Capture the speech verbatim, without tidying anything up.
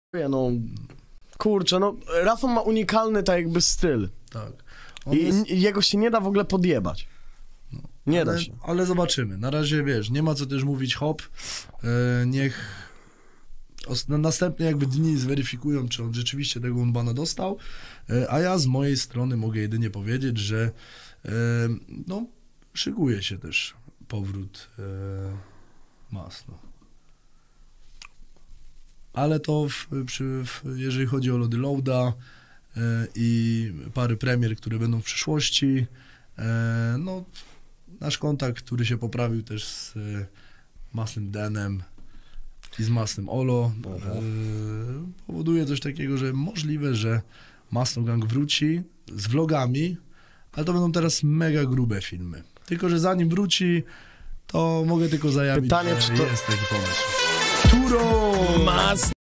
No, kurczę, no Rafał ma unikalny tak jakby styl. Tak. I Jest... jego się nie da w ogóle podjebać. No, nie ale, da się. Ale zobaczymy. Na razie, wiesz, nie ma co też mówić hop. E, niech os- na następne jakby dni zweryfikują, czy on rzeczywiście tego unbana dostał. E, a ja z mojej strony mogę jedynie powiedzieć, że e, no, szykuje się też powrót e, Masno. Ale to w, przy, w, jeżeli chodzi o lody Loada e, i pary premier, które będą w przyszłości, e, no nasz kontakt, który się poprawił też z e, Masnym Denem i z Masnym Olo, e, powoduje coś takiego, że możliwe, że Masno Gang wróci z vlogami, ale to będą teraz mega grube filmy. Tylko że zanim wróci, to mogę tylko zajawić, Pytanie, że czy to... jest taki pomysł. Turo! Mas